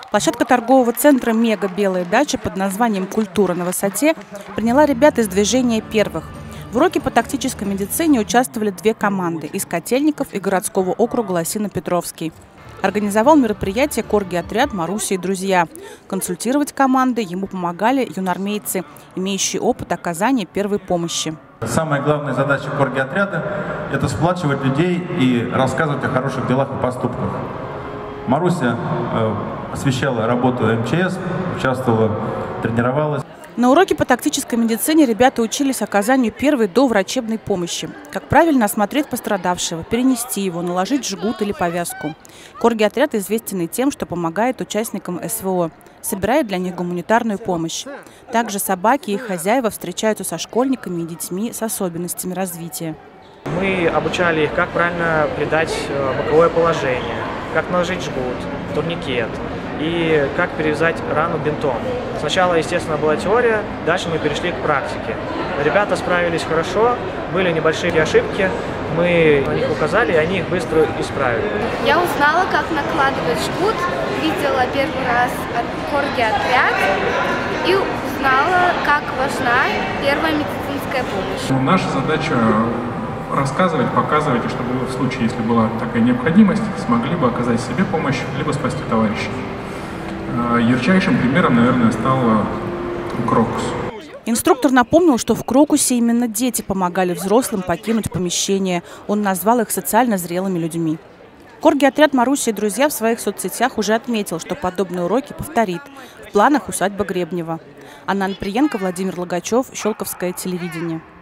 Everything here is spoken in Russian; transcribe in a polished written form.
Площадка торгового центра «Мега Белая дача» под названием «Культура на высоте» приняла ребят из движения первых. В уроке по тактической медицине участвовали две команды из Котельников и городского округа Лосино-Петровский. Организовал мероприятие корги-отряд «Маруся и друзья». Консультировать команды ему помогали юнормейцы, имеющие опыт оказания первой помощи. Самая главная задача корги-отряда – это сплачивать людей и рассказывать о хороших делах и поступках. Маруся освещала работу МЧС, участвовала, тренировалась. На уроке по тактической медицине ребята учились оказанию первой доврачебной помощи. Как правильно осмотреть пострадавшего, перенести его, наложить жгут или повязку. Корги-отряд известен и тем, что помогает участникам СВО, собирает для них гуманитарную помощь. Также собаки и их хозяева встречаются со школьниками и детьми с особенностями развития. Мы обучали их, как правильно придать боковое положение, как наложить жгут, турникет и как перевязать рану бинтом. Сначала, естественно, была теория, дальше мы перешли к практике. Ребята справились хорошо, были небольшие ошибки, мы на них указали, и они их быстро исправили. Я узнала, как накладывать жгут, видела первый раз корги-отряд и узнала, как важна первая медицинская помощь. Наша задача рассказывать, показывать, и чтобы в случае, если была такая необходимость, смогли бы оказать себе помощь, либо спасти товарища. Ярчайшим примером, наверное, стал крокус. Инструктор напомнил, что в крокусе именно дети помогали взрослым покинуть помещение. Он назвал их социально зрелыми людьми. Корги-отряд «Маруся и друзья» в своих соцсетях уже отметил, что подобные уроки повторит. В планах усадьба Гребнева. Анна Анприенко, Владимир Логачев, Щелковское телевидение.